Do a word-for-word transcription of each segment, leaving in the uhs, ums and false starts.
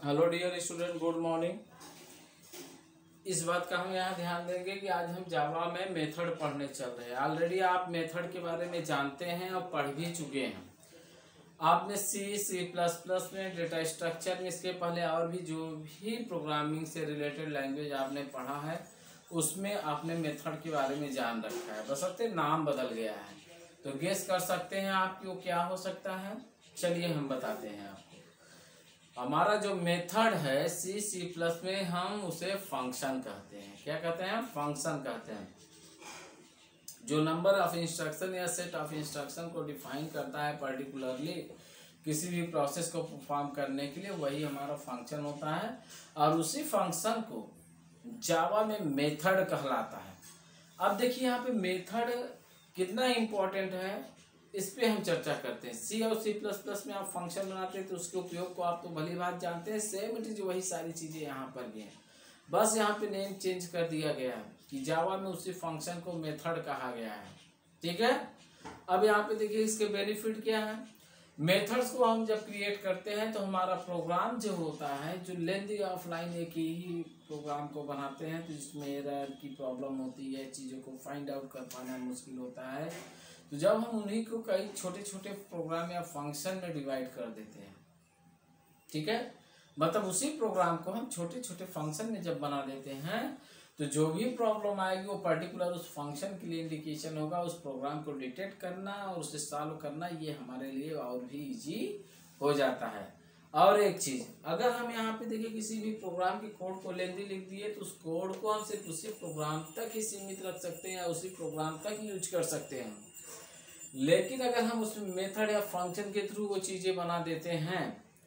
Hello dear student, good morning. इस बात का हम यहाँ ध्यान देंगे कि आज हम जावा में मेथड पढ़ने चल रहे हैं। ऑलरेडी आप मेथड के बारे में जानते हैं और पढ़ भी चुके हैं। आपने सी सी प्लस प्लस में डेटा स्ट्रक्चर में इसके पहले और भी जो भी प्रोग्रामिंग से रिलेटेड लैंग्वेज आपने पढ़ा है उसमें आपने मेथड के बारे में जान रखा है, बशर्ते नाम बदल गया है। तो गेस कर सकते हैं आप कि वो क्या हो सकता है। चलिए हम बताते हैं आपको। हमारा जो मेथड है सी सी प्लस में हम उसे फंक्शन कहते हैं। क्या कहते हैं? फंक्शन कहते हैं। जो नंबर ऑफ इंस्ट्रक्शन या सेट ऑफ इंस्ट्रक्शन को डिफाइन करता है पर्टिकुलरली किसी भी प्रोसेस को परफॉर्म करने के लिए, वही हमारा फंक्शन होता है। और उसी फंक्शन को जावा में मेथड कहलाता है। अब देखिए यहाँ पे मेथड कितना इम्पोर्टेंट है, इस पे हम चर्चा करते हैं। सी और सी प्लस प्लस में आप फंक्शन बनाते हैं तो उसके उपयोग को आप तो भली बात जानते हैं। सेम इट इज वही सारी चीज़ें यहाँ पर भी हैं, बस यहाँ पे नेम चेंज कर दिया गया है कि जावा में उसी फंक्शन को मेथड कहा गया है। ठीक है। अब यहाँ पे देखिए इसके बेनिफिट क्या है। मेथड्स को हम जब क्रिएट करते हैं तो हमारा प्रोग्राम जो होता है, जो लेंथी ऑफलाइन एक ही प्रोग्राम को बनाते हैं तो जिसमें एरर की प्रॉब्लम होती है, चीज़ों को फाइंड आउट कर पाना मुश्किल होता है। तो जब हम उन्हीं को कई छोटे छोटे प्रोग्राम या फंक्शन में डिवाइड कर देते हैं, ठीक है, मतलब उसी प्रोग्राम को हम छोटे छोटे फंक्शन में जब बना देते हैं तो जो भी प्रॉब्लम आएगी वो पर्टिकुलर उस फंक्शन के लिए इंडिकेशन होगा। उस प्रोग्राम को डिटेक्ट करना और उसे सॉल्व करना ये हमारे लिए और भी इजी हो जाता है। और एक चीज़, अगर हम यहाँ पे देखिए किसी भी प्रोग्राम के कोड को लेंथी लिख दिए तो उस कोड को हम सिर्फ उसी प्रोग्राम तक ही सीमित रख सकते हैं या उसी प्रोग्राम तक ही यूज कर सकते हैं। लेकिन अगर हम उसमें मेथड या फंक्शन के थ्रू वो चीज़ें बना देते हैं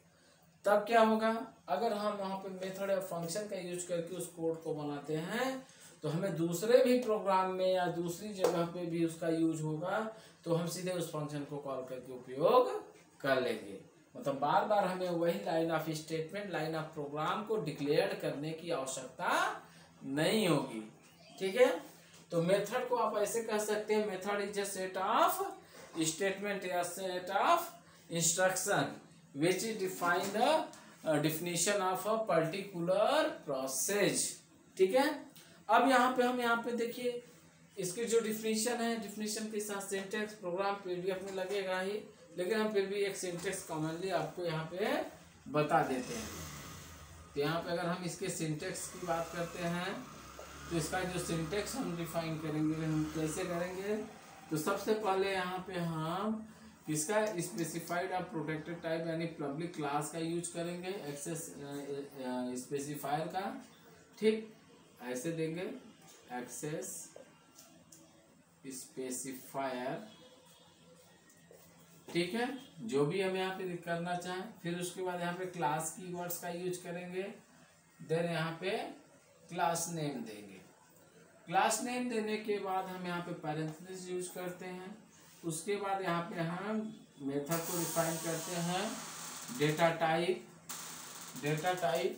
तब क्या होगा। अगर हम वहाँ पे मेथड या फंक्शन का यूज करके उस कोड को बनाते हैं तो हमें दूसरे भी प्रोग्राम में या दूसरी जगह पे भी उसका यूज होगा, तो हम सीधे उस फंक्शन को कॉल करके उपयोग कर लेंगे। मतलब बार बार हमें वही line of statement, line of program को डिक्लेयर करने की आवश्यकता नहीं होगी। ठीक है। तो मेथड को आप ऐसे कह सकते हैं, method is a set of statement या set of instruction which define the definition of a particular process. ठीक है। अब यहाँ पे हम यहाँ पे देखिए इसकी जो डिफिनीशन है, डिफिनीशन के साथ सिंटेक्स प्रोग्राम पीडीएफ में लगेगा ही, लेकिन हम फिर भी एक सिंटेक्स कॉमनली आपको यहाँ पे बता देते हैं। तो यहाँ पे अगर हम इसके सिंटेक्स की बात करते हैं तो इसका जो सिंटेक्स हम डिफाइन करेंगे, हम कैसे करेंगे, तो सबसे पहले यहाँ पे हम किसका स्पेसिफाइड और प्रोटेक्टेड टाइप यानी पब्लिक क्लास का यूज करेंगे, एक्सेस स्पेसिफायर का। ठीक, ऐसे देंगे एक्सेस स्पेसिफायर। ठीक है, जो भी हम यहाँ पे करना चाहें। फिर उसके बाद यहाँ पे क्लास कीवर्ड्स का यूज करेंगे। देन यहाँ पे क्लास नेम देंगे। क्लास नेम देने के बाद हम यहाँ पे पैरेंथेसिस यूज करते हैं। उसके बाद यहाँ पे हम मेथड को डिफाइन करते हैं। डेटा टाइप, डेटा टाइप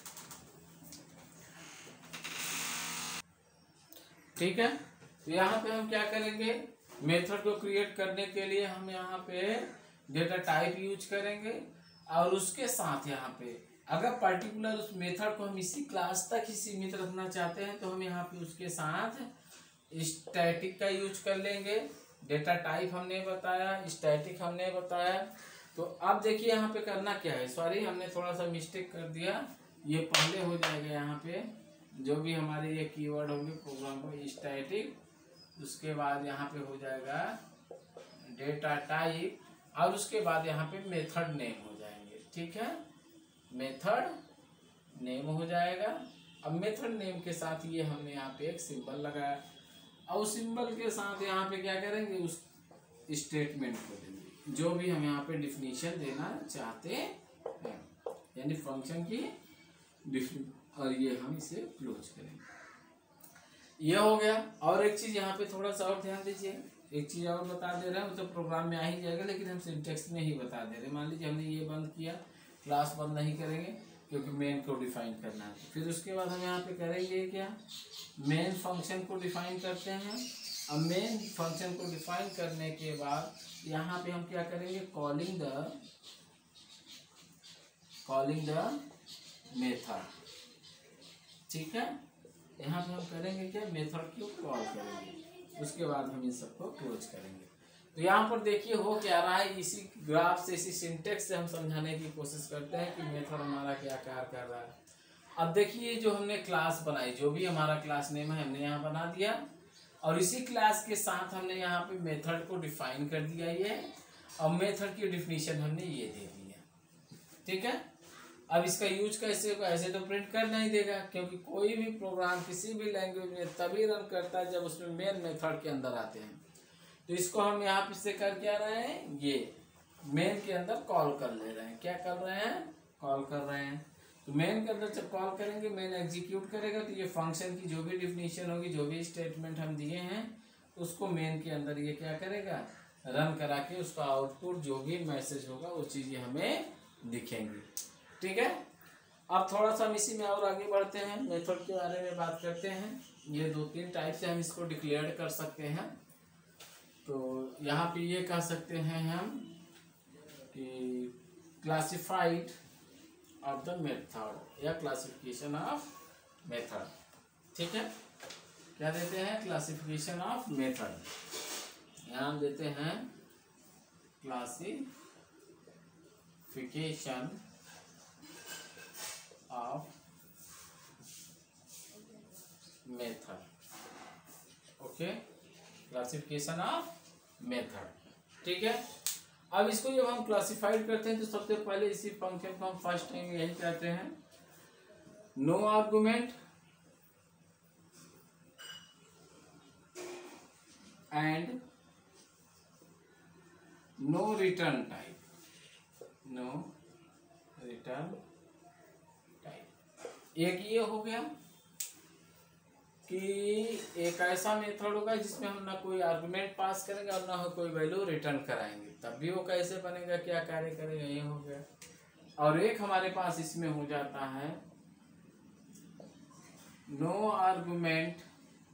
ठीक है। तो यहाँ पे हम क्या करेंगे, मेथड को क्रिएट करने के लिए हम यहाँ पे डेटा टाइप यूज करेंगे। और उसके साथ यहाँ पे अगर पर्टिकुलर उस मेथड को हम इसी क्लास तक ही सीमित रखना चाहते हैं तो हम यहाँ पे उसके साथ स्टैटिक का यूज कर लेंगे। डेटा टाइप हमने बताया, स्टैटिक हमने बताया। तो अब देखिए यहाँ पे करना क्या है, सॉरी हमने थोड़ा सा मिस्टेक कर दिया। ये पहले हो जाएगा यहाँ पे जो भी हमारे ये कीवर्ड होंगे प्रोग्राम को स्टैटिक, उसके बाद यहाँ पे हो जाएगा डेटा टाइप और उसके बाद यहाँ पे मेथड नेम हो जाएंगे। ठीक है, मेथड नेम हो जाएगा। अब मेथड नेम के साथ ये हमने यहाँ पे एक सिंबल लगाया और सिंबल के साथ यहाँ पे क्या करेंगे, उस स्टेटमेंट को देंगे जो भी हम यहाँ पे डिफिनीशन देना चाहते हैं, यानी फंक्शन की डिफिन, और ये हम इसे क्लोज करेंगे। ये हो गया। और एक चीज यहाँ पे थोड़ा सा और ध्यान दीजिए, एक चीज और बता दे रहे हैं, मतलब प्रोग्राम में आ ही जाएगा लेकिन हम सिंटेक्स में ही बता दे रहे हैं। मान लीजिए हमने ये बंद किया, क्लास बंद नहीं करेंगे क्योंकि मेन को डिफाइन करना है। फिर उसके बाद हम यहाँ पे करेंगे क्या, मेन फंक्शन को डिफाइन करते हैं। अब मेन फंक्शन को डिफाइन करने के बाद यहाँ पे हम क्या करेंगे, calling the calling the method. ठीक है, यहाँ पे हम करेंगे क्या, मेथड को कॉल करेंगे, उसके बाद हम इन सबको क्लोज करेंगे। तो यहाँ पर देखिए हो क्या रहा है, इसी ग्राफ से, इसी सिंटेक्स से हम समझाने की कोशिश करते हैं कि मेथड हमारा क्या कार्य कर रहा है। अब देखिए जो हमने क्लास बनाई, जो भी हमारा क्लास नेम है हमने यहाँ बना दिया, और इसी क्लास के साथ हमने यहाँ पे मेथड को डिफाइन कर दिया ये, और मेथड की डिफिनीशन हमने ये दे दी है। ठीक है, अब इसका यूज कैसे होगा, ऐसे तो प्रिंट कर नहीं देगा, क्योंकि कोई भी प्रोग्राम किसी भी लैंग्वेज में तभी रन करता है जब उसमें मेन मेथड के अंदर आते हैं। तो इसको हम यहाँ पे से कर क्या रहे हैं, ये मेन के अंदर कॉल कर ले रहे हैं। क्या कर रहे हैं, कॉल कर रहे हैं। तो मेन के अंदर जब कॉल करेंगे, मेन एग्जीक्यूट करेगा, तो ये फंक्शन की जो भी डिफिनीशन होगी, जो भी स्टेटमेंट हम दिए हैं, उसको मेन के अंदर ये क्या करेगा, रन करा के उसका आउटपुट जो भी मैसेज होगा वो चीज़ें हमें दिखेंगी। ठीक है, अब थोड़ा सा हम इसी में और आगे बढ़ते हैं, मेथड के बारे में बात करते हैं। ये दो तीन टाइप से हम इसको डिक्लेयर कर सकते हैं। तो यहाँ पे ये कह सकते हैं हम कि क्लासिफाइड ऑफ द मेथड या क्लासिफिकेशन ऑफ मेथड। ठीक है, क्या देते हैं, क्लासिफिकेशन ऑफ मेथड। यहाँ हम देते हैं classification of method. Okay, classification of method. ठीक है, अब इसको जब हम क्लासिफाइड करते हैं तो सबसे पहले इसी फंक्शन को हम फर्स्ट टाइम यही कहते हैं, no argument and no return type, no return type. एक ये हो गया कि एक ऐसा मेथड होगा जिसमें हम ना कोई आर्गुमेंट पास करेंगे और ना हो कोई वैल्यू रिटर्न कराएंगे, तब भी वो कैसे बनेगा, क्या कार्य करेगा, ये हो गया। और एक हमारे पास इसमें हो जाता है no argument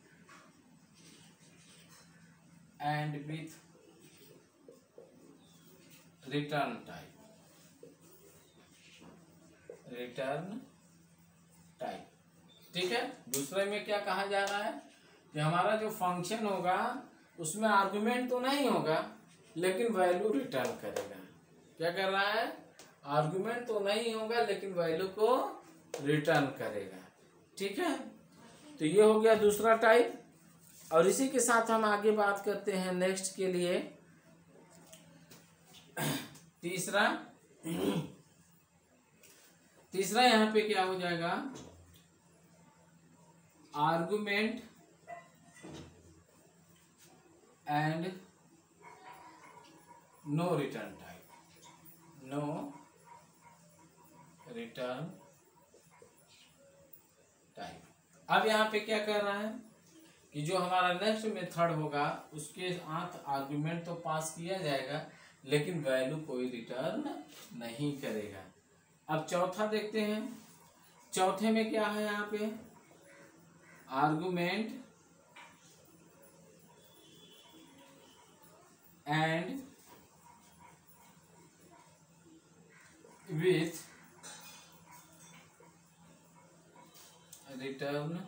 and with return type, return type. ठीक है, दूसरे में क्या कहा जा रहा है कि हमारा जो फंक्शन होगा उसमें आर्गुमेंट तो नहीं होगा लेकिन वैल्यू रिटर्न करेगा। क्या कर रहा है, आर्गुमेंट तो नहीं होगा लेकिन वैल्यू को रिटर्न करेगा। ठीक है, तो ये हो गया दूसरा टाइप। और इसी के साथ हम आगे बात करते हैं नेक्स्ट के लिए तीसरा। तीसरा यहाँ पे क्या हो जाएगा, argument and no return type, no return type. अब यहाँ पे क्या कर रहा है कि जो हमारा नेक्स्ट मेथड होगा उसके साथ आर्गुमेंट तो पास किया जाएगा लेकिन वैल्यू कोई रिटर्न नहीं करेगा। अब चौथा देखते हैं, चौथे में क्या है यहाँ पे, argument and with return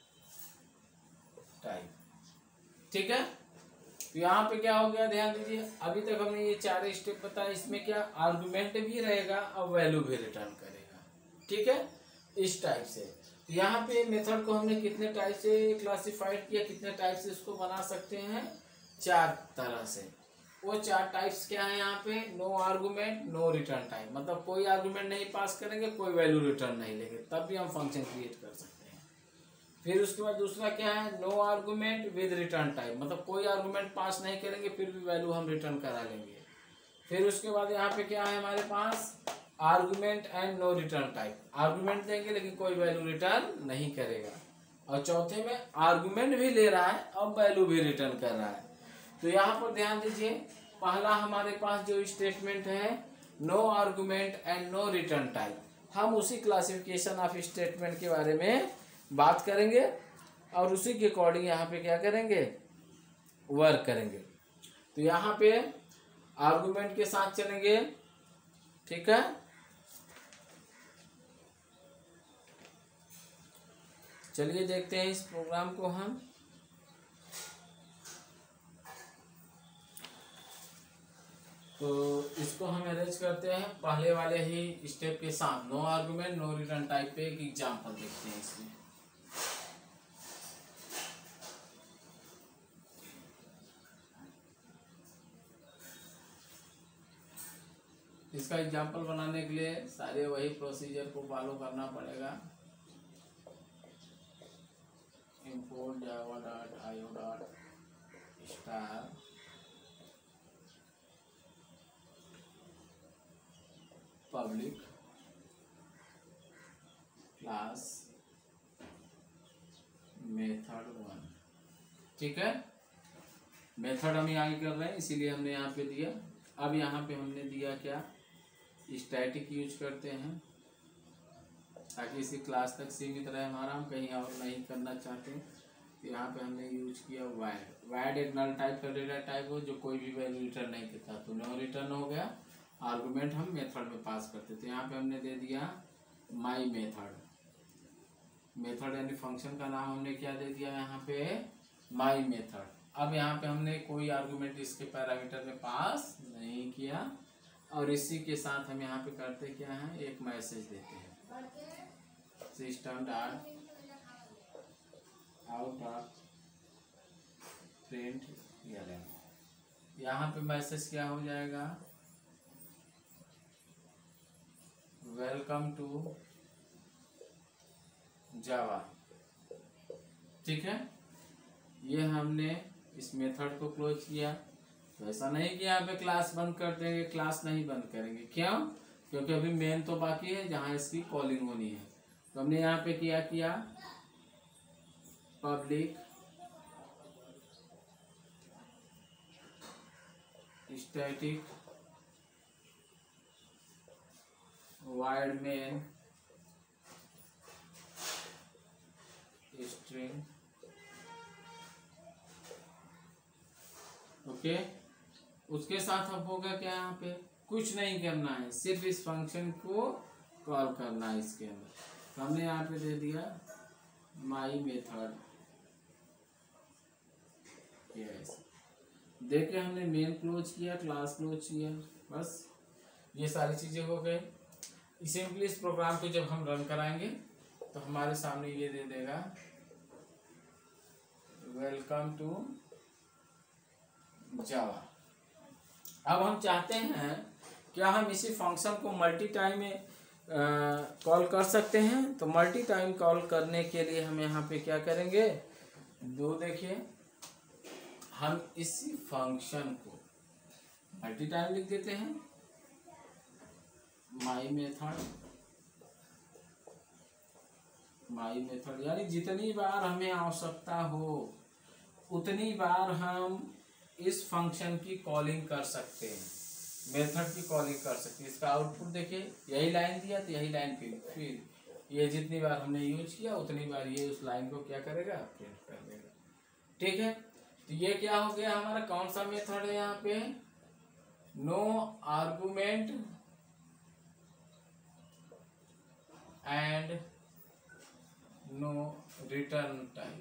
type. ठीक है, तो यहाँ पे क्या हो गया, ध्यान दीजिए, अभी तक हमने ये चार स्टेप बताया, इसमें क्या आर्गुमेंट भी रहेगा और वैल्यू भी रिटर्न करेगा। ठीक है, इस टाइप से। तो यहाँ पे मेथड को हमने कितने टाइप से क्लासिफाइड किया, कितने टाइप से इसको बना सकते हैं, चार तरह से। वो चार टाइप्स क्या है यहाँ पे, no argument, no return type, मतलब कोई आर्गुमेंट नहीं पास करेंगे, कोई वैल्यू रिटर्न नहीं लेंगे, तब भी हम फंक्शन क्रिएट कर सकते हैं। फिर उसके बाद दूसरा क्या है, no argument with return type, मतलब कोई आर्गुमेंट पास नहीं करेंगे फिर भी वैल्यू हम रिटर्न करा लेंगे। फिर उसके बाद यहाँ पे क्या है हमारे पास, argument and no return type, argument देंगे लेकिन कोई वैल्यू रिटर्न नहीं करेगा। और चौथे में आर्गुमेंट भी ले रहा है और वैल्यू भी रिटर्न कर रहा है। तो यहाँ पर ध्यान दीजिए, पहला हमारे पास जो स्टेटमेंट है no argument and no return type, हम उसी क्लासिफिकेशन ऑफ स्टेटमेंट के बारे में बात करेंगे और उसी के अकॉर्डिंग यहाँ पे क्या करेंगे, वर्क करेंगे। तो यहाँ पे आर्गुमेंट के साथ चलेंगे। ठीक है, चलिए देखते हैं इस प्रोग्राम को हम। तो इसको हम अरेंज करते हैं पहले वाले ही स्टेप के साथ, no argument no return type पे एक एग्जांपल देखते हैं इसमें। इसका एग्जांपल बनाने के लिए सारे वही प्रोसीजर को फॉलो करना पड़ेगा। import java dot io dot star public class method one. ठीक है, मेथड हम यहाँ कर रहे हैं इसीलिए हमने यहाँ पे दिया। अब यहाँ पे हमने दिया क्या, स्टैटिक यूज करते हैं ताकि इसी क्लास तक सीमित रहे हमारा, हम कहीं और नहीं करना चाहते। तो यहाँ पे हमने यूज किया वैड। वैड एक नल टाइप का डेटा टाइप हो जो कोई भी वैल्यू रिटर्न नहीं करता, तो नो रिटर्न हो गया। आर्गुमेंट हम मेथड में पास करते, तो यहाँ पे हमने दे दिया माई मेथड। मेथड यानी फंक्शन का नाम हमने क्या दे दिया यहाँ पे, माई मेथड। अब यहाँ पे हमने कोई आर्गुमेंट इसके पैरामीटर में पास नहीं किया, और इसी के साथ हम यहाँ पे करते क्या है, एक मैसेज देते हैं system dot out dot print ln. यहाँ पे मैसेज क्या हो जाएगा, वेलकम टू जावा। ठीक है, ये हमने इस मेथड को क्लोज किया। तो ऐसा नहीं कि यहाँ पे क्लास बंद कर देंगे, क्लास नहीं बंद करेंगे। क्यों? क्योंकि अभी मेन तो बाकी है जहाँ इसकी कॉलिंग होनी है। तो हमने यहाँ पे क्या किया, public static void main string. Okay, उसके साथ अब होगा क्या, यहाँ पे कुछ नहीं करना है, सिर्फ इस फंक्शन को कॉल करना है इसके अंदर। तो हमने यहाँ पे दे दिया माई मेथड। यस, देखे हमने मेन क्लोज किया, क्लास क्लोज किया, बस ये सारी चीजें हो गई। सिंपली इस प्रोग्राम को जब हम रन कराएंगे तो हमारे सामने ये दे देगा वेलकम टू जावा। अब हम चाहते हैं क्या हम इसी फंक्शन को मल्टी टाइम में कॉल कर सकते हैं। तो मल्टी टाइम कॉल करने के लिए हम यहाँ पे क्या करेंगे, दो देखिए, हम इसी फंक्शन को मल्टी टाइम लिख देते हैं, माई मेथड माई मेथड यानी जितनी बार हमें आवश्यकता हो उतनी बार हम इस फंक्शन की कॉलिंग कर सकते हैं, मेथड की कॉलिंग कर सकते हैं। इसका आउटपुट देखिए, यही लाइन दिया तो यही लाइन फिर फिर ये जितनी बार हमने यूज किया उतनी बार ये उस लाइन को क्या करेगा, प्रिंट कर देगा। ठीक है, तो ये क्या हो गया हमारा, कौन सा मेथड है यहाँ पे, no argument and no return type.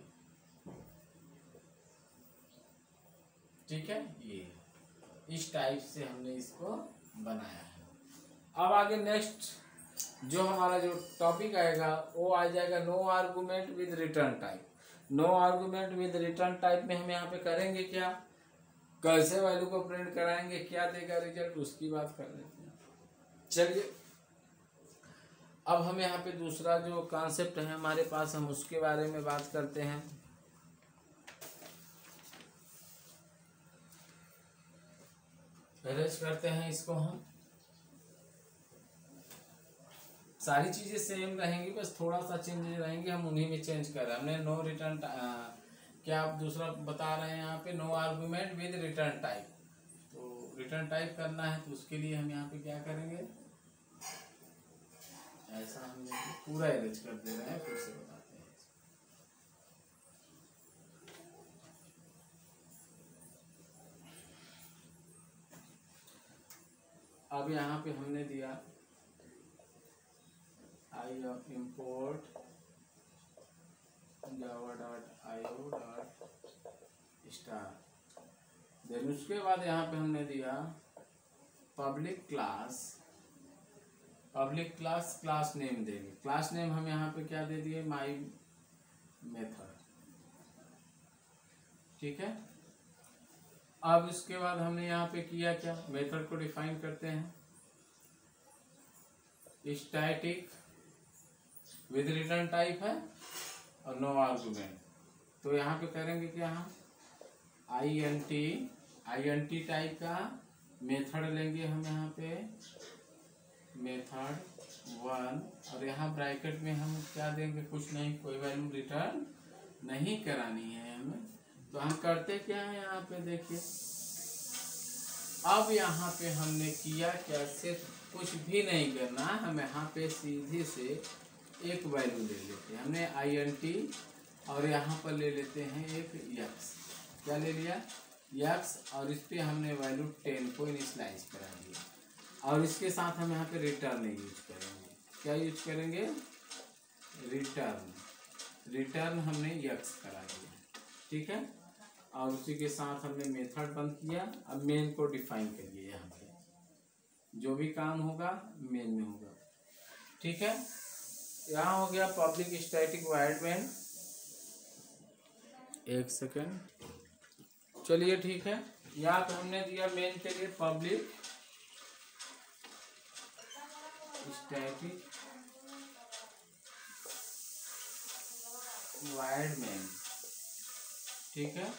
ठीक है, ये इस टाइप से हमने इसको बनाया है। अब आगे नेक्स्ट जो हमारा जो टॉपिक आएगा वो आ जाएगा no argument with return type. No argument with return type में हम यहाँ पे करेंगे क्या, कैसे वैल्यू को प्रिंट कराएंगे, क्या देगा रिजल्ट, उसकी बात कर लेते हैं। चलिए, अब हम यहाँ पे दूसरा जो कॉन्सेप्ट है हमारे पास, हम उसके बारे में बात करते हैं। अरेंज करते हैं इसको हम, सारी चीजें सेम रहेंगी, बस थोड़ा सा चेंजेस रहेंगे, हम उन्हीं में चेंज कर रहे हैं। हमने नो रिटर्न क्या आप दूसरा बता रहे हैं यहाँ पे, no argument with return type. तो रिटर्न टाइप करना है तो उसके लिए हम यहाँ पे क्या करेंगे, ऐसा हम पूरा अरेंज कर दे रहे हैं, फिर से बताते हैं। अब यहाँ पे हमने दिया I import Java dot I O dot star. Then उसके बाद यहाँ पे हमने दिया public class, public class class name देंगे। क्लास नेम हम यहाँ पे क्या दे दिए, माई मेथड, ठीक है। अब इसके बाद हमने यहाँ पे किया क्या, मेथड को डिफाइन करते हैं, स्टैटिक विद रिटर्न टाइप है और नो आर्गुमेंट। तो यहाँ पे करेंगे क्या, हम I N T I N T type का मेथड लेंगे हम यहाँ पे, मेथड वन, और यहाँ ब्रैकेट में हम क्या देंगे, कुछ नहीं, कोई वैल्यू रिटर्न नहीं करानी है हमें। तो हम करते क्या है यहाँ पे देखिए, अब यहाँ पे हमने किया क्या, सिर्फ कुछ भी नहीं करना, हम यहाँ पे सीधे से एक वैल्यू ले लेते हैं, हमने आई एन टी और यहाँ पर ले लेते हैं एक यक्स, क्या ले लिया, यक्स, और इस पर हमने वैल्यू टेन को इनिशियलाइज करा दिया, और इसके साथ हम यहाँ पे रिटर्न यूज करेंगे, क्या यूज करेंगे, रिटर्न, रिटर्न हमने यक्स करा दिया, ठीक है। और उसी के साथ हमने मेथड बंद किया। अब मेन को डिफाइन करिए, यहाँ पे जो भी काम होगा मेन में होगा, ठीक है। यहाँ हो गया पब्लिक स्टैटिक वॉइड मेन, एक सेकेंड, चलिए ठीक है। यहाँ पे हमने दिया मेन के लिए पब्लिक स्टैटिक वॉइड मेन, ठीक है।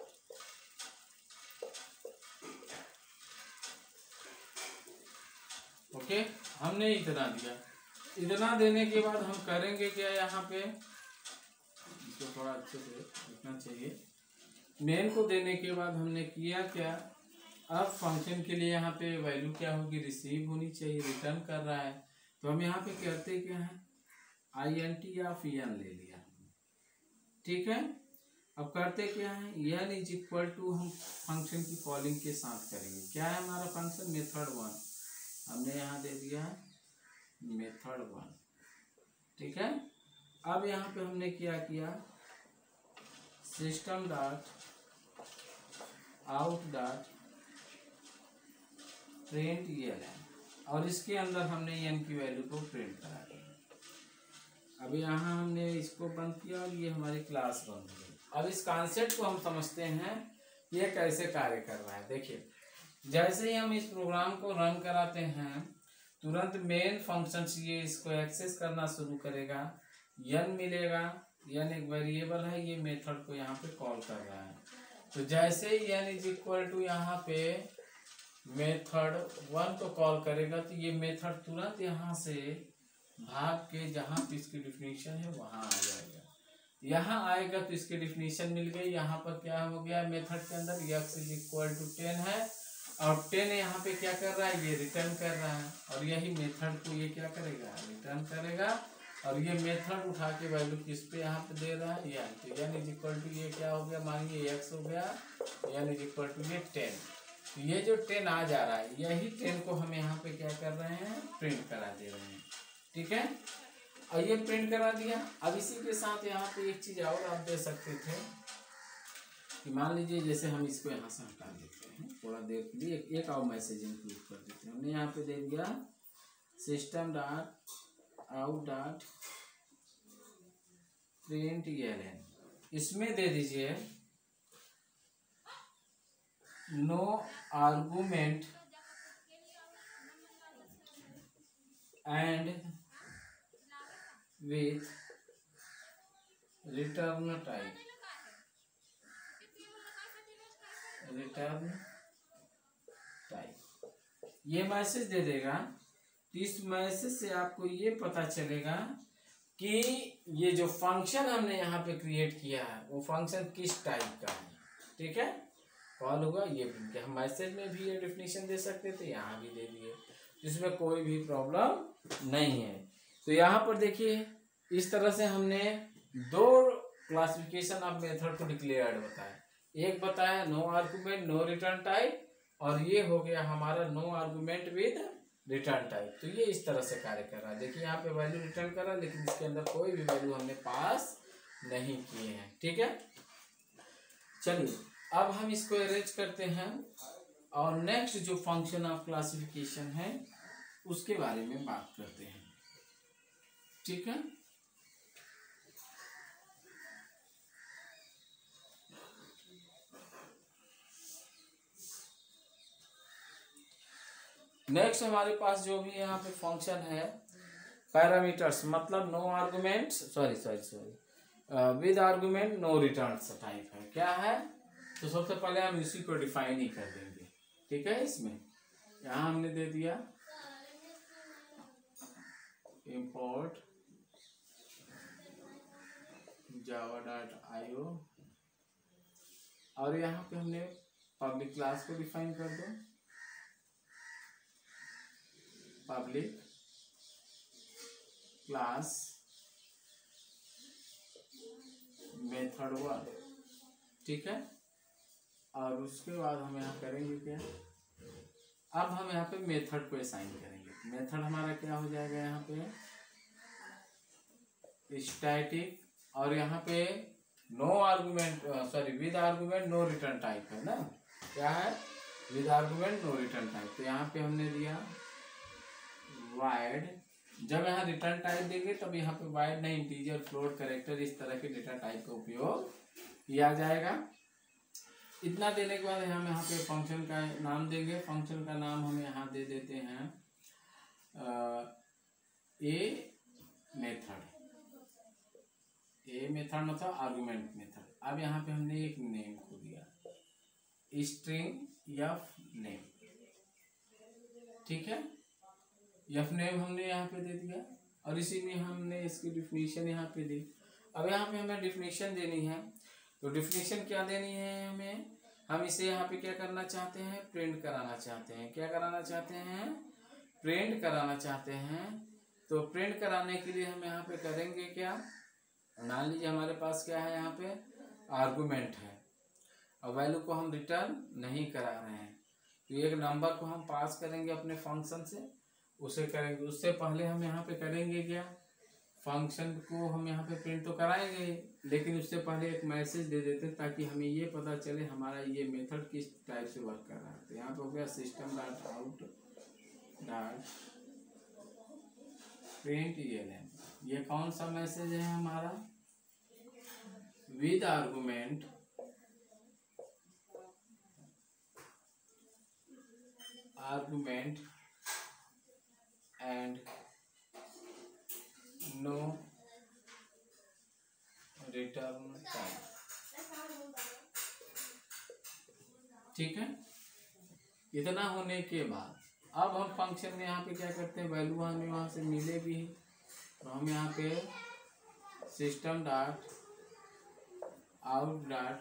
ओके, हमने इतना दिया, इतना देने के बाद हम करेंगे क्या, यहाँ पे इसको थोड़ा अच्छे से लिखना चाहिए। मेन को देने के बाद हमने किया क्या, अब फंक्शन के लिए यहाँ पे वैल्यू क्या होगी, रिसीव होनी चाहिए, रिटर्न कर रहा है, तो हम यहाँ पे कहते क्या है, आई एन टी या फी एन ले लिया, ठीक है। अब करते क्या है, एन इज इक्वल टू, हम फंक्शन की कॉलिंग के साथ करेंगे, क्या है हमारा फंक्शन, मेथड वन, हमने यहाँ दे दिया मेथड वन, ठीक है। अब यहाँ पे हमने क्या किया, system dot out dot print L, और इसके अंदर हमने एन की वैल्यू को प्रिंट करा दिया। अब यहाँ हमने इसको बंद किया और ये हमारी क्लास बंद हो गई। अब इस कॉन्सेप्ट को हम समझते हैं ये कैसे कार्य कर रहा है। देखिए, जैसे ही हम इस प्रोग्राम को रन कराते हैं, तुरंत मेन फंक्शन ये इसको एक्सेस करना शुरू करेगा, यन मिलेगा, यन एक वेरिएबल है, ये मेथड को यहाँ पे कॉल कर रहा है। तो जैसे ही यन इज इक्वल टू यहाँ पे मेथड वन को कॉल करेगा, तो ये मेथड तुरंत यहाँ से भाग के जहाँ पे इसकी डिफिनीशन है वहाँ आ जाएगा, यहाँ आएगा तो इसकी डिफिनीशन मिल गई। यहाँ पर क्या हो गया, मेथड के अंदर X is equal to ten है, और टेन यहाँ पे क्या कर रहा है, ये रिटर्न कर रहा है, और यही मेथड को ये क्या करेगा, रिटर्न करेगा, और ये मेथड उठा के वैल्यू किस पे यहाँ पे दे रहा है, यान तो यान इज इक्वल टू ये क्या हो गया, मानिए एक्स हो गया, यान इज इक्वल टू ये टेन, तो ये जो टेन आ जा रहा है, यही टेन को हम यहाँ पे क्या कर रहे हैं, प्रिंट करा दे रहे हैं, ठीक है। और ये प्रिंट करा दिया। अब इसी के साथ यहाँ पे एक चीज और आप दे सकते थे कि मान लीजिए जैसे हम इसको यहाँ से हटा देते हैं, थोड़ा देर के लिए एक, एक और मैसेज इंक्लूड कर देते हैं। हमने यहाँ पे दे दिया system dot out dot print L N, इसमें दे दीजिए no argument and with return type, return type, ये मैसेज दे देगा। तो इस मैसेज से आपको ये पता चलेगा कि ये जो फंक्शन हमने यहाँ पे क्रिएट किया है वो फंक्शन किस टाइप का है, ठीक है, कॉल होगा। ये हम मैसेज में भी ये डिफिनीशन दे सकते थे, यहाँ भी दे दिए, इसमें कोई भी प्रॉब्लम नहीं है। तो यहाँ पर देखिए इस तरह से हमने दो क्लासिफिकेशन ऑफ मेथड को डिक्लेयर्ड बताया, एक बताया no argument no return type, और ये हो गया हमारा no argument with return type. तो ये इस तरह से कार्य कर रहा है। देखिए यहाँ पे वैल्यू रिटर्न कर रहा है, लेकिन इसके अंदर कोई भी वैल्यू हमने पास नहीं किए हैं। ठीक है, चलिए अब हम इसको अरेंज करते हैं और नेक्स्ट जो फंक्शन ऑफ क्लासिफिकेशन है उसके बारे में बात करते हैं। ठीक है, नेक्स्ट हमारे पास जो भी यहाँ पे फंक्शन है पैरामीटर्स, मतलब no argument sorry sorry sorry with argument no return type है। क्या है, तो सबसे पहले हम इसी को डिफाइन ही कर देंगे। ठीक है, इसमें यहाँ हमने दे दिया इंपोर्ट जावा डॉट आई ओ और यहाँ पे हमने पब्लिक क्लास को डिफाइन कर दो, पब्लिक क्लास मेथड वन। ठीक है, और उसके बाद हम यहाँ करेंगे क्या, अब हम यहाँ पे मेथड को असाइन करेंगे। मेथड हमारा क्या हो जाएगा, यहाँ पे स्टैटिक और यहाँ पे no argument sorry with argument no return type है ना। क्या है, with argument no return type. तो यहाँ पे हमने दिया वाइड, जब यहाँ रिटर्न टाइप देंगे तब यहाँ पे वाइड नहीं इंटीजर फ्लोट कैरेक्टर इस तरह के डेटा टाइप का उपयोग किया जाएगा। इतना देने के बाद हम यहाँ पे फंक्शन का नाम देंगे। फंक्शन का नाम हम यहाँ दे देते हैं ए मेथड। ए मेथड मतलब आर्गुमेंट मेथड। अब यहाँ पे हमने एक नेम को दिया स्ट्रिंग एफ नेम। ठीक है, एफ नेम हमने यहाँ पे दे दिया और इसी में हमने इसकी डिफिनीशन यहाँ पे दी। अब यहाँ पे हमें डिफिनीशन देनी है, तो डिफिनीशन क्या देनी है हमें, हम इसे यहाँ पे क्या करना चाहते हैं, प्रिंट कराना चाहते हैं। क्या कराना चाहते हैं, प्रिंट कराना चाहते हैं। तो प्रिंट कराने के लिए हम यहाँ पे करेंगे क्या, मान लीजिए हमारे पास क्या है, यहाँ पे आर्गुमेंट है और वैल्यू को हम रिटर्न नहीं करा रहे हैं, तो एक नंबर को हम पास करेंगे अपने फंक्शन से, उसे करेंगे। उससे पहले हम यहाँ पे करेंगे क्या, फंक्शन को हम यहाँ पे प्रिंट तो कराएंगे, लेकिन उससे पहले एक मैसेज दे देते हैं ताकि हमें ये पता चले हमारा ये मेथड किस टाइप से वर्क कर रहा है। तो यहाँ पे हो गया system dot out dot print ELM. ये कौन सा मैसेज है हमारा, with argument argument and no return type. ठीक है, इतना होने के बाद अब हम फंक्शन में यहाँ पे क्या करते हैं, वैल्यू हमें वहाँ से मिले भी, तो हम यहाँ पे system dot out dot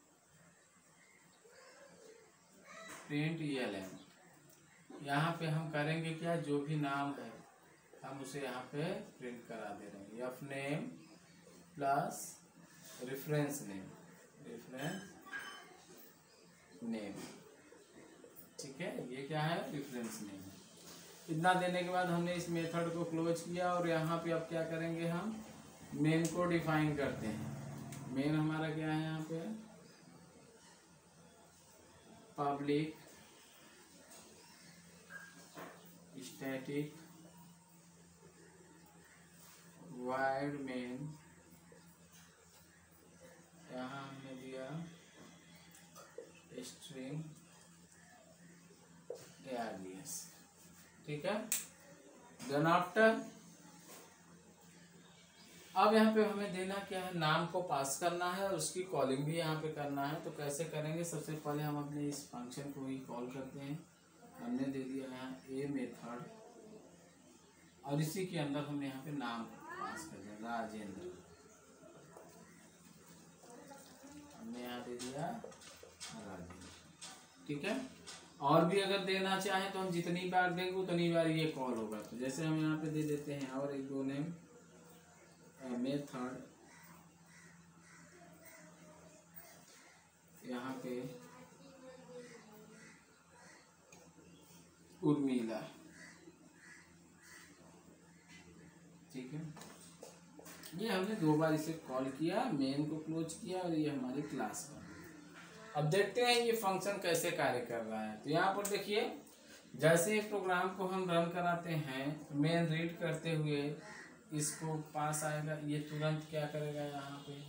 print ELM, यहाँ पे हम करेंगे क्या, जो भी नाम है हम उसे यहाँ पे प्रिंट करा दे रहे हैं। F name plus reference name, reference name. ठीक है, ये क्या है, रेफरेंस नेम। इतना देने के बाद हमने इस मेथड को क्लोज किया और यहाँ पे अब क्या करेंगे, हम मेन को डिफाइन करते हैं। मेन हमारा क्या है, यहाँ पे पब्लिक स्टैटिक वाइड मेन, यहाँ हमने दिया स्ट्रिंग एआरडीएस। ठीक है, देन आफ्टर अब यहाँ पे हमें देना क्या है, नाम को पास करना है और उसकी कॉलिंग भी यहाँ पे करना है। तो कैसे करेंगे, सबसे पहले हम अपने इस फंक्शन को ही कॉल करते हैं। हमने दे दिया यहाँ ए मेथड और इसी के अंदर हमने यहाँ पे नाम पास कर दिया राजेंद्र, हमने यहाँ दे दिया राजेंद्र। ठीक है, और भी अगर देना चाहें तो हम जितनी बार देंगे उतनी बार ये कॉल होगा। तो जैसे हम यहाँ पे दे देते हैं और एक दो नेम मेथड, यहाँ पे उर्मिला। ठीक है, ये हमने दो बार इसे कॉल किया, मेन को क्लोज किया और ये हमारी क्लास है। अब देखते हैं ये फंक्शन कैसे कार्य कर रहा है। तो यहाँ पर देखिए, जैसे एक प्रोग्राम को हम रन कराते हैं, मेन रीड करते हुए इसको पास आएगा, ये तुरंत क्या करेगा, यहाँ पे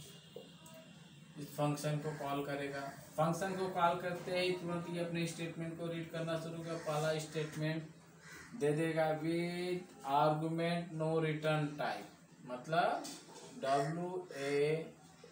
इस फंक्शन को कॉल करेगा। फंक्शन को कॉल करते ही तुरंत ये अपने स्टेटमेंट को रीड करना शुरू कर, पहला स्टेटमेंट दे देगा with argument no return type, मतलब W A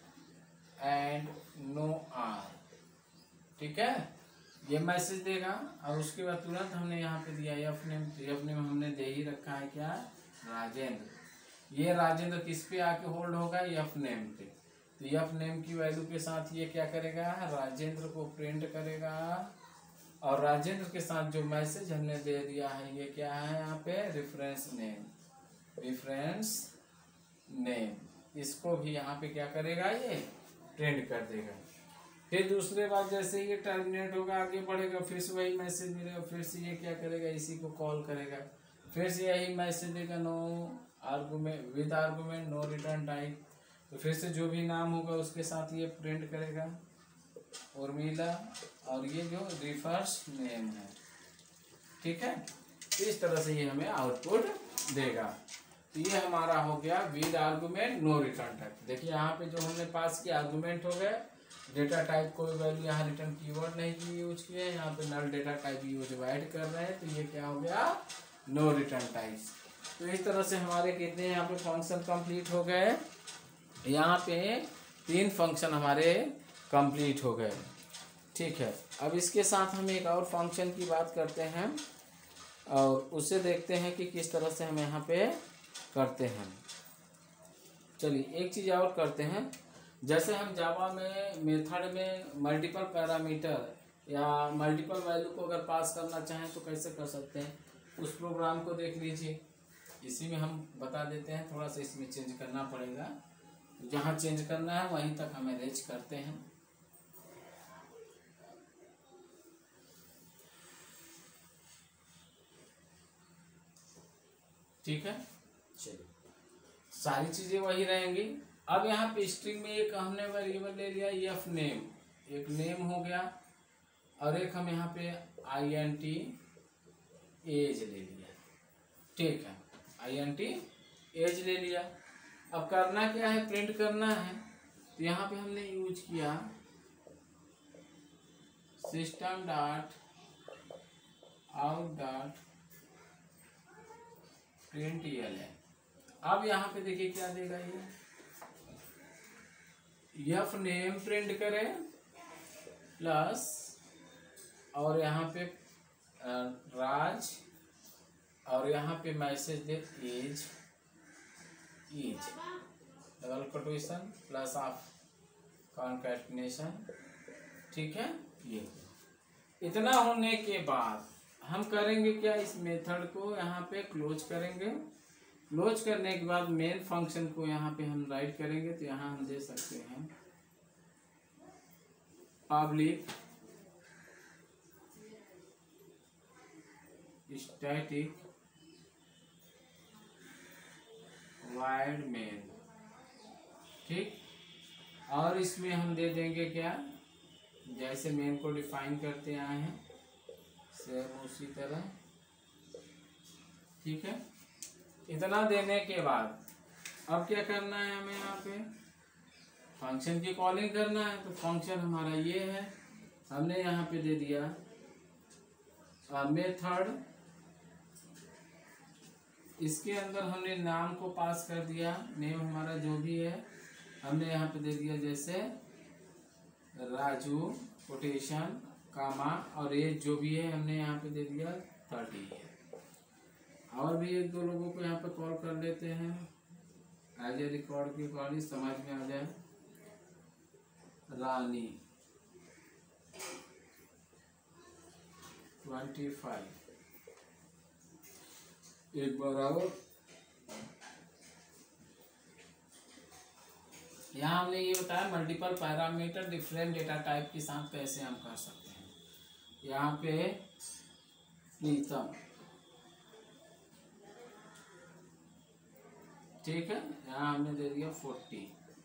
and no R, ठीक है, ये मैसेज देगा। और उसके बाद तुरंत हमने यहाँ पे दिया एफ नेम, एफ नेम हमने दे ही रखा है क्या, राजेंद्र। ये राजेंद्र किस पे आके होल्ड होगा, एफ नेम पे। तो एफ नेम की वैल्यू के साथ ये क्या करेगा, राजेंद्र को प्रिंट करेगा। और राजेंद्र के साथ जो मैसेज हमने दे दिया है ये क्या है, यहाँ पे रेफरेंस नेम, रेफरेंस नेम, इसको भी यहाँ पे क्या करेगा, ये प्रिंट कर देगा। फिर दूसरे बार जैसे ये टर्मिनेट होगा, आगे बढ़ेगा, फिर से वही मैसेज मिलेगा, फिर से ये क्या करेगा, इसी को कॉल करेगा, फिर से यही मैसेज देगा, no argument with argument no return type. तो फिर से जो भी नाम होगा उसके साथ ये प्रिंट करेगा उर्मिला, और ये जो रिफर्स नेम है, ठीक है। इस तरह से ये हमें आउटपुट देगा। तो ये हमारा हो गया with argument no return type. देखिए यहाँ पे जो हमने पास किया आर्गुमेंट हो गए, डेटा टाइप कोई वैल्यू यहाँ रिटर्न कीवर्ड नहीं की यूज किए, यहाँ पे null data type use add कर रहे हैं, तो ये क्या हो गया, नो रिटर्न टाइप। तो इस तरह से हमारे कितने यहाँ पे फंक्शन कंप्लीट हो गए, यहाँ पे तीन फंक्शन हमारे कंप्लीट हो गए, ठीक है। अब इसके साथ हम एक और फंक्शन की बात करते हैं और उसे देखते हैं कि किस तरह से हम यहाँ पे करते हैं। चलिए एक चीज़ और करते हैं, जैसे हम जावा में मेथड में मल्टीपल पैरामीटर या मल्टीपल वैल्यू को अगर पास करना चाहें तो कैसे कर सकते हैं, उस प्रोग्राम को देख लीजिए। इसी में हम बता देते हैं, थोड़ा सा इसमें चेंज करना पड़ेगा, जहाँ चेंज करना है वहीं तक हमें रेज करते हैं। ठीक है, चलिए सारी चीजें वही रहेंगी। अब यहाँ पे स्ट्रिंग में एक हमने वेरिएबल ले लिया एफ नेम, एक नेम हो गया, और एक हम यहाँ पे आई एन टी एज ले लिया, ठीक है, आई एन टी एज ले लिया। अब करना क्या है, प्रिंट करना है। तो यहाँ पे हमने यूज किया system dot out dot print L है। अब यहाँ पे देखिए क्या देगा, ये एफ नेम प्रिंट करें प्लस, और यहाँ पे राज, और यहाँ पे मैसेज दे age, age double quotation plus of concatenation, ठीक है। ये इतना होने के बाद हम करेंगे क्या, इस मेथड को यहाँ पे क्लोज करेंगे। क्लोज करने के बाद मेन फंक्शन को यहाँ पे हम राइट करेंगे। तो यहाँ हम दे सकते हैं पब्लिक स्टैटिक वाइड मेन, ठीक। और इसमें हम दे देंगे क्या, जैसे मेन को डिफाइन करते आए हैं सेम उसी तरह, ठीक है। इतना देने के बाद अब क्या करना है, हमें यहाँ पे फंक्शन की कॉलिंग करना है। तो फंक्शन हमारा ये है, हमने यहाँ पे दे दिया मेथड, इसके अंदर हमने नाम को पास कर दिया, नेम हमारा जो भी है हमने यहाँ पे दे दिया, जैसे राजू कोटेशन कामा, और एज जो भी है हमने यहाँ पे दे दिया थर्टी है। और भी एक दो लोगों को यहाँ पे कॉल कर लेते हैं एज ए रिकॉर्ड की कॉल, समझ में आ जाए। रानी ट्वेंटी फाइव, एक बार और यहाँ हमने ये बताया multiple parameter different data type के साथ कैसे हम कर सकते हैं। यहाँ पे प्रीतम, ठीक है, यहाँ हमने दे दिया फोर्टी।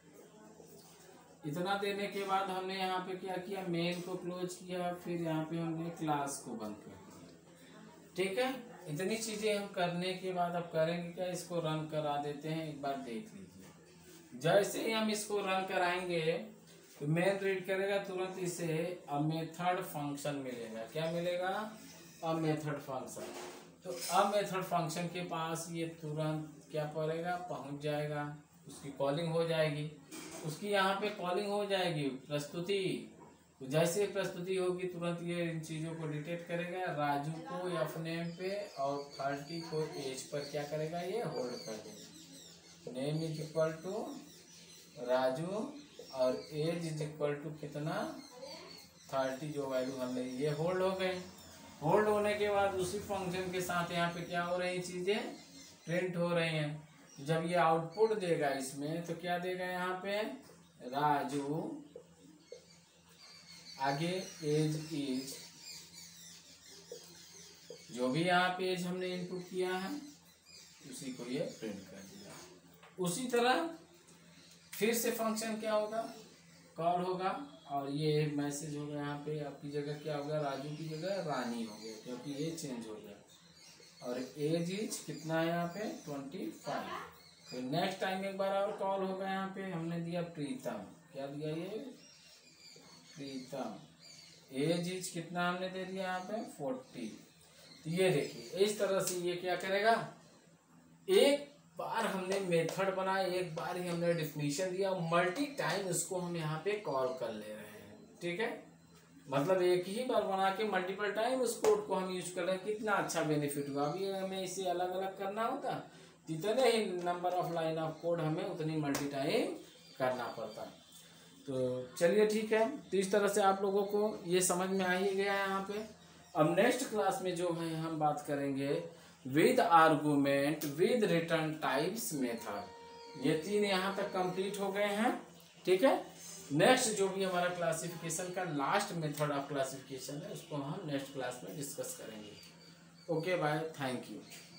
इतना देने के बाद हमने यहाँ पे क्या किया, मेन को क्लोज किया, फिर यहाँ पे हमने क्लास को बंद कर दिया। ठीक है, इतनी चीजें हम करने के बाद अब करेंगे क्या, इसको रन करा देते हैं, एक बार देख लीजिए। जैसे ही हम इसको रन कराएंगे तो मेन रीड करेगा तुरंत इसे अ मेथड फंक्शन मिलेगा। क्या मिलेगा, अ मेथड फंक्शन। तो अ मेथड फंक्शन के पास ये तुरंत क्या पड़ेगा, पहुंच जाएगा, उसकी कॉलिंग हो जाएगी। उसकी यहाँ पे कॉलिंग हो जाएगी प्रस्तुति, तो जैसे प्रस्तुति होगी तुरंत ये इन चीज़ों को डिटेक्ट करेगा, राजू को एफ नेम पे और थर्टी को एज पर क्या करेगा, ये होल्ड कर देगा। Name is equal to Raju और एज इज इक्वल टू कितना, थर्टी, जो वैल्यू हमने, ये होल्ड हो गए। होल्ड होने के बाद उसी फंक्शन के साथ यहाँ पे क्या हो रही चीज़ें, प्रिंट हो रही हैं। जब ये आउटपुट देगा इसमें तो क्या देगा, यहाँ पे राजू, आगे एज इज, जो भी यहाँ पे एज हमने इनपुट किया है उसी को ये प्रिंट कर दिया। उसी तरह फिर से फंक्शन क्या होगा, कॉल होगा, और ये मैसेज होगा यहाँ पे, आपकी जगह क्या होगा, राजू की जगह रानी हो गया क्योंकि ये चेंज हो गया। और एज इज कितना है यहाँ पे, ट्वेंटी फाइव। फिर नेक्स्ट टाइम एक बार और कॉल होगा, यहाँ पे हमने दिया प्रीतम, क्या दिया, ये प्रीतम। एज इज कितना हमने दे दिया यहाँ पे, फोर्टी। तो ये देखिए इस तरह से ये क्या करेगा, एक बार हमने मेथड बनाया, एक बार ही हमने डिफिनीशन दिया, मल्टी टाइम इसको हम यहाँ पे कॉल कर ले रहे हैं। ठीक है, मतलब एक ही बार बना के मल्टीपल टाइम उस कोड को हम यूज कर रहे हैं। कितना अच्छा बेनिफिट हुआ। अभी हमें इसे अलग अलग करना होता, जितने ही number of line of code हमें उतनी मल्टी टाइम करना पड़ता। तो चलिए ठीक है, तो इस तरह से आप लोगों को ये समझ में आ ही गया है यहाँ पे। अब नेक्स्ट क्लास में जो है हम बात करेंगे with argument with return types method. ये तीन यहाँ तक कंप्लीट हो गए हैं। ठीक है, नेक्स्ट जो भी हमारा क्लासिफिकेशन का लास्ट मेथड ऑफ क्लासिफिकेशन है उसको हम नेक्स्ट क्लास में डिस्कस करेंगे। Okay bye, thank you.